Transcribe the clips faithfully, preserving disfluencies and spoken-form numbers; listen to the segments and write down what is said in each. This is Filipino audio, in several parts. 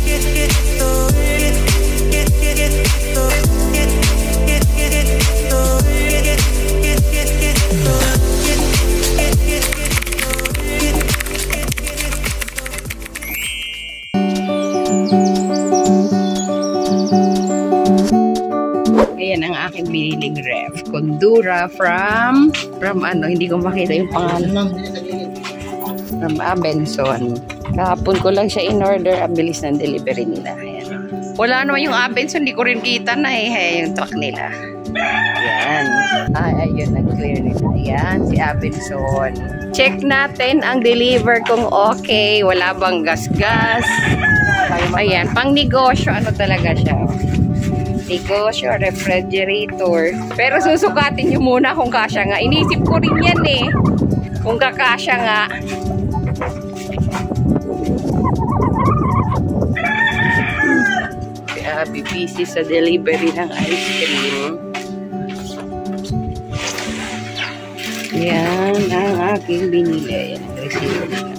Ayan ang aking biniling ref. Condura from, from ano, hindi ko makita yung pangalan. From Abenson. Kahapon ko lang siya in-order. Ang bilis ng delivery nila. Ayan. Wala naman yung Abenson. Hindi ko rin kita na eh. Hey, yung truck nila. Ayan. Ay, ayun. Nag-clear nila. Ayan, si Abenson. Check natin ang deliver kung okay. Wala bang gas-gas. Ayan. Pang negosyo. Ano talaga siya? Negosyo, refrigerator. Pero susukatin nyo muna kung kasya nga. Inisip ko rin yan eh. Kung kakasya nga. Kaya busy sa delivery ng ice cream. Yan ang aking binili. Yan ang receiver nila.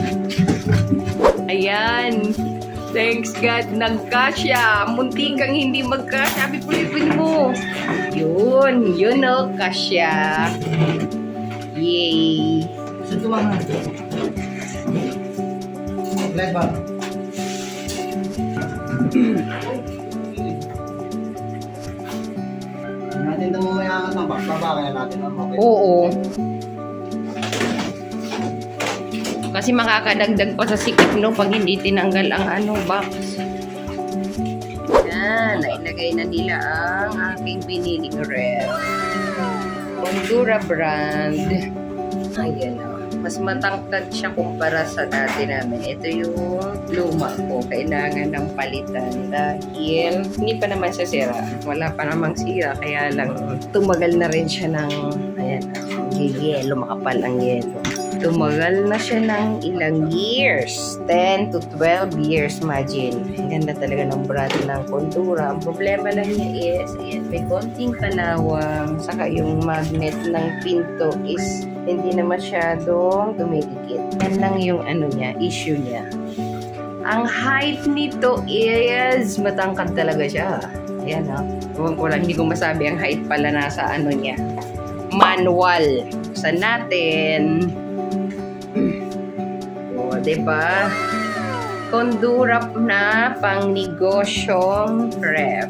Ayan. Thanks God, nagkasya. Munti kang hindi magkasya. Sabi pulipin mo. Yun, yun o, kasya. Yay. Saan tumangan? Live ba? Natin ito mamayangat ng bakbaba. Kaya natin ang okay. Oo. Kasi makakadagdag pa sa sikip no pag hindi tinanggal ang ano box. Yan, nailagay na nila ang aking biniling ref. Condura brand. Ayan o. Mas matangkad siya kumpara sa dati namin. Ito yung luma ko. Kailangan ng palitan dahil hindi pa naman siya sira. Wala pa namang sira. Kaya lang tumagal na rin siya ng ayan, yelo, makapal ang yelo. Tumagal na siya ng ilang years. ten to twelve years, imagine. Ang ganda talaga ng brand ng Condura. Ang problema lang niya is, ayan, may konting kalawang. Saka yung magnet ng pinto is hindi na masyadong dumidikit. Yan lang yung ano niya, issue niya. Ang height nito is matangkad talaga siya. Ayan o. Huwag ko lang, hindi ko masabi ang height pala nasa ano niya. Manual. Sa natin. O, diba? Condura na pang negosyong ref.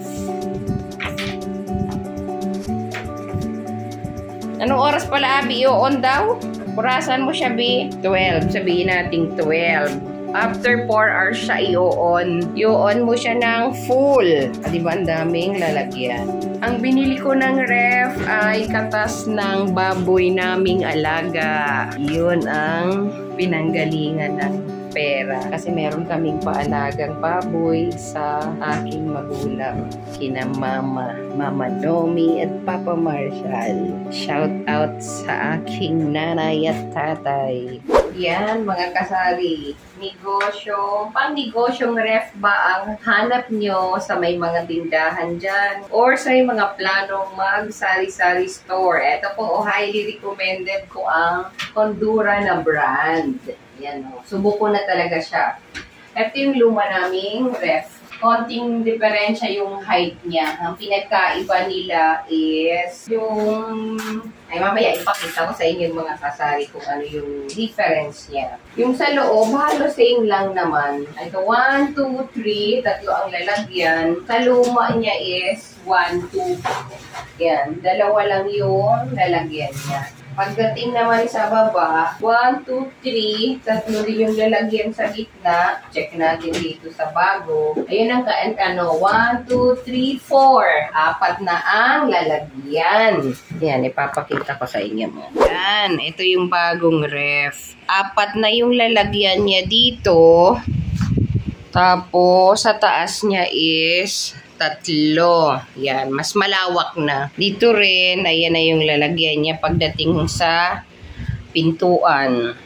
Anong oras pala, Abi? I-on daw? Purasan mo siya, Bi? twelve. Sabihin natin twelve. After four hours siya i-on. I-on mo siya ng full. Ah, diba? Ang daming lalagyan. Ang binili ko ng ref ay katas ng baboy naming alaga. Yun ang pinanggalingan ng pera. Kasi meron kaming paalagang baboy sa aking magulang. Kina Mama, Mama Nomi at Papa Marshall. Shout out sa aking nanay at tatay. Yan mga kasari. Negosyo, pang negosyong ref ba ang hanap nyo sa may mga tindahan dyan? Or sa mga planong mag-sari-sari store? Ito po, highly recommended ko ang Condura na brand. Yan o. Subuko na talaga siya. Ito yung luma naming ref. Konting diferensya yung height niya. Ang pinagkaiba nila is yung... Ay, mamaya ipakita ko sa inyo yung mga kasari kung ano yung difference niya. Yung sa loob, halos same lang naman. Ito, one, two, three. Tatlo ang lalagyan. Sa luma niya is one, two. Yan. Dalawa lang yung lalagyan niya. Pagdating naman sa baba, one, two, three, tatlo din yung lalagyan sa gitna. Check natin dito sa bago. Ayun ang kaan, ano, one, two, three, four. Apat na ang lalagyan. Yan, ipapakita ko sa inyo mo. Yan, ito yung bagong ref. Apat na yung lalagyan niya dito. Tapos, sa taas niya is... tatlo. Yan. Mas malawak na. Dito rin, ayan na yung lalagyan niya pagdating sa pintuan.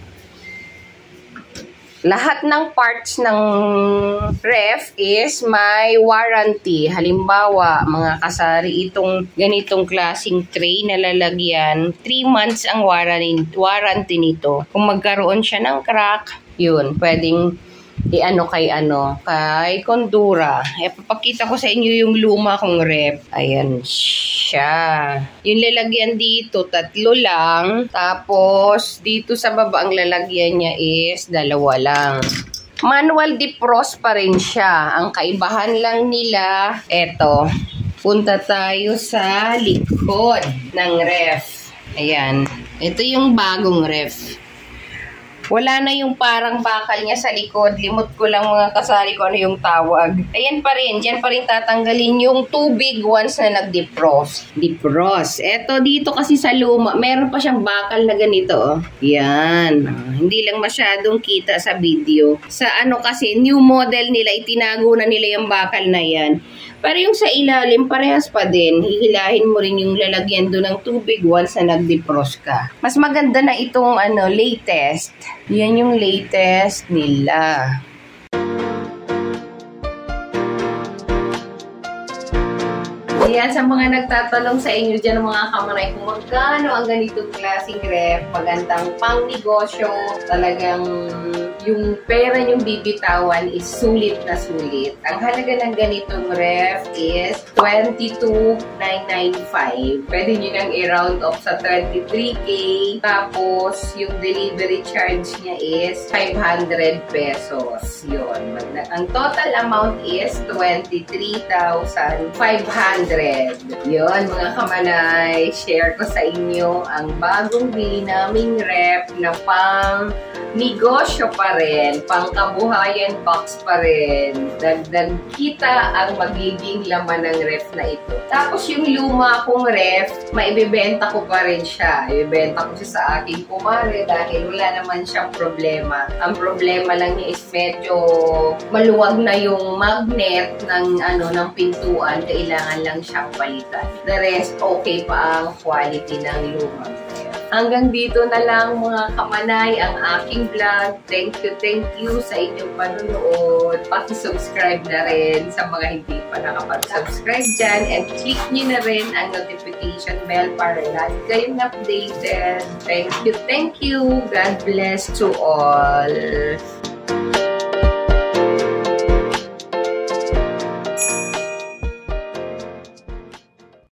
Lahat ng parts ng ref is may warranty. Halimbawa, mga kasari, itong ganitong klaseng tray na lalagyan, three months ang warranty, warranty nito. Kung magkaroon siya ng crack, yun, pwedeng i-ano kay ano, kay Condura. E, papakita ko sa inyo yung luma kong ref. Ayan siya. Yung lalagyan dito, tatlo lang. Tapos, dito sa baba, ang lalagyan niya is dalawa lang. Manual defrost pa rin siya. Ang kaibahan lang nila, eto. Punta tayo sa likod ng ref. Ayan. Ito yung bagong ref. Wala na yung parang bakal niya sa likod. Limot ko lang mga kasali ko ano yung tawag. Ayan pa rin. Diyan pa rin tatanggalin yung tubig once na nag-defrost. Defrost. Eto dito kasi sa luma, meron pa siyang bakal na ganito. Oh. Yan. Uh, hindi lang masyadong kita sa video. Sa ano kasi, new model nila, itinago na nila yung bakal na yan. Pero yung sa ilalim, parehas pa din. Hihilahin mo rin yung lalagyan doon ng tubig once na nag-defrost ka. Mas maganda na itong ano, latest. Yan yung latest nila. Ayan, sa mga nagtatanong sa inyo dyan, mga kamanay, kung magkano ang ganitong klaseng ref, magandang pang negosyo, talagang yung pera yung bibitawan is sulit na sulit. Ang halaga ng ganitong ref is twenty-two thousand nine hundred ninety-five. Pwede nyo nang i-round off sa twenty-three K. Tapos, yung delivery charge niya is five hundred pesos. Yun. Ang total amount is twenty-three thousand five hundred. Yun, mga kamanay, share ko sa inyo ang bagong bili naming ref na pang negosyo pa rin, pang kabuhayan box pa rin. Dagdag kita ang magiging laman ng ref na ito. Tapos yung luma kong ref, maibibenta ko pa rin siya. Ibibenta ko siya sa aking kumare dahil wala naman siyang problema. Ang problema lang niya is medyo maluwag na yung magnet ng ano ng pintuan. Kailangan lang siyang palitan. The rest, okay pa ang quality ng luma. Hanggang dito na lang mga kamanay ang aking vlog. Thank you, thank you sa inyong panonood. Paki-subscribe na rin sa mga hindi pa nakapag-subscribe dyan. And click nyo na rin ang notification bell para lagi kayong updated. Thank you, thank you. God bless to all.